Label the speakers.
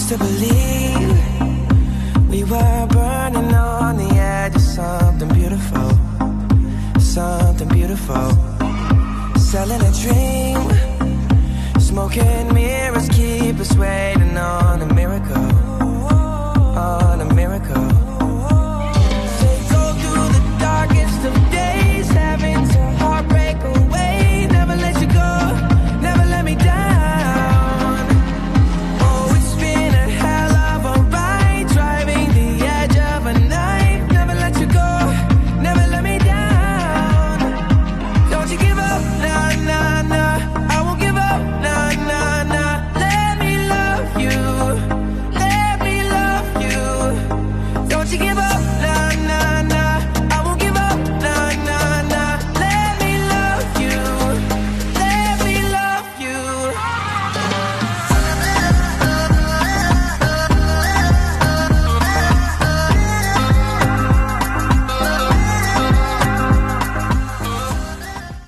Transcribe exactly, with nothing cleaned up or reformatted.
Speaker 1: used to believe we were burning on the edge of something beautiful, something beautiful. Selling a dream, smoking mirrors keep us waiting on a